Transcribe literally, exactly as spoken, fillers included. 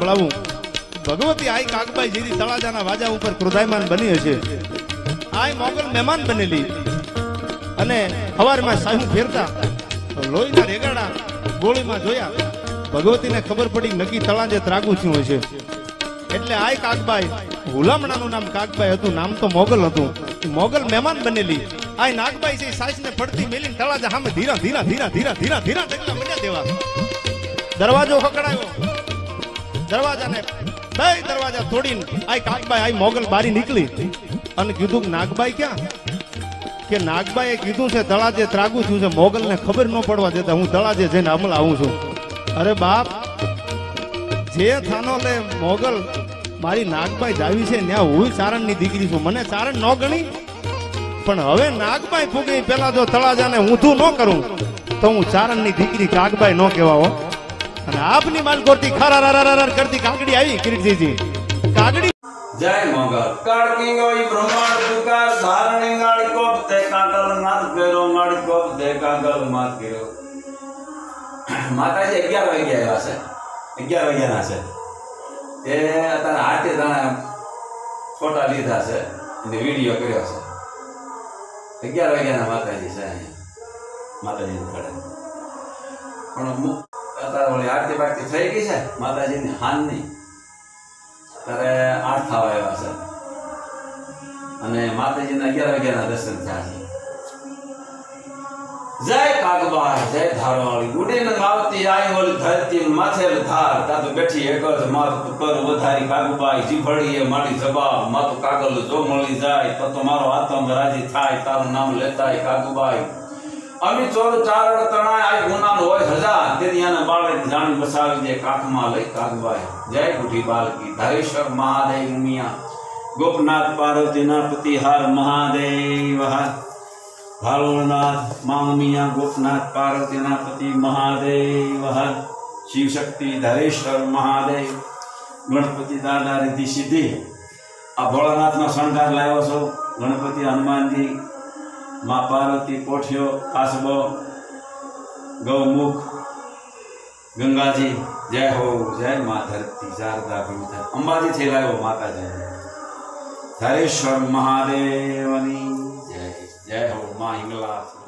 મળાવું ભગવતી આઈ કાગબાઈ જેથી તળાજાના વાજા ઉપર ક્રોધાયમાન બની હશે આઈ મોગલ મહેમાન બનેલી અને હવારમાં સાહુ ફેરતા લોહીના રેગાડા ગોળીમાં જોયા ભગવતીને ખબર પડી નક્કી તળાજે ત્રાગુ થયું હશે એટલે આઈ કાગબાઈ હુલામણાનું નામ કાગબાઈ હતું નામ તો મોગલ હતું મોગલ મહેમાન બનેલી આઈ નાગબાઈ છે સાસને પડતી મેલીને તળાજા સામે ધીરા ધીરા ધીરા ધીરા ધીરા ધીરા ડગલા મંડ્યા દેવા દરવાજો ખકડાયો દરવાજાને બે દરવાજા તોડીને આઈ કાગબાઈ આઈ મોગલ બારી નીકળી અને કીધું નાગબાઈ ક્યાં કે નાગબાઈએ કીધું છે તળાજે ત્રાગુ થયું છે મોગલને ખબર ન પડવા દેતા હું તળાજે જઈને અમલ આવું છું અરે બાપ જે થાનો લે મોગલ મારી નાગબાઈ જાવી છે ત્યાં હું ચારણની દીકરી છું મને ચારણ ન ગણી પણ હવે નાગબાઈ ફૂગી પેલા જો તળાજાને ઊંધું ન કરું તો હું ચારણની દીકરી કાગબાઈ ન કહેવાઓ અને આપની માલ કરતી ખરા કરતી કાગડી આવી કિરીટજીજી કાગડી જય મોગલ કાળકી ગોઈ બ્રહ્માંડ પુકાર ધારણી ગાડી કોપ તે કાગલ નાથ ગયો ગાડી કોપ તે કાગલ માત ગયો માતાજી અગિયાર વાગે આવ્યા છે અગિયાર વાગ્યાના છે એ અત્યારે આઠે દાણા ફોટા લીધા છે અને વિડીયો કર્યો છે અગિયાર વાગ્યાના માતાજી છે અહીંયા માતાજીને ખડે પણ અત્યારે વળી આરતી બારતી થઈ ગઈ છે માતાજીની હાનની ત્યારે આઠ થવા આવ્યા છે અને માતાજીના અગિયાર વાગ્યાના દર્શન થયા છે જય કાગબાઈ જય ધારવાળી ગુડીને ગાવતી આઈ ઓલી ધરતી માથેલ ધાર તાતો બેઠી એક જ માથ પર વધારી કાગબાઈ જીભડીએ મારી જવાબ માતો કાગલ જો મળી જાય તો તો મારો આત્મ રાજી થાય તારું નામ લેતાય કાગબાઈ અમી ચોર ચારણ તણાય આઈ ગુનાન હોય હજાર તેથી આને બાળક જાણી બસાવી દે કાખમાં લઈ કાગબાઈ જય ગુઠી બાલકી ધારેશ્વર મહાદેવ ઉમિયા ગોપનાથ પાર્વતીના પતિહાર મહાદેવ હાર ભાલોનાથ મામિયા ગોપનાથ પાર્વતીના પતિ મહાદેવ હર શિવ શક્તિ ધરેશ્વર મહાદેવ ગણપતિ દાદા રીતિ સિદ્ધિ આ ભોળાનાથનો શણગાર લાવ્યો છો ગણપતિ હનુમાનજી મા પાર્વતી પોઠિયો કાસબો ગૌમુખ ગંગાજી જય હો જય મા ધરતી શારદા ભૂતા અંબાજીથી લાવ્યો માતાજી ધરેશ્વર મહાદેવની જય હો મા હિંગલા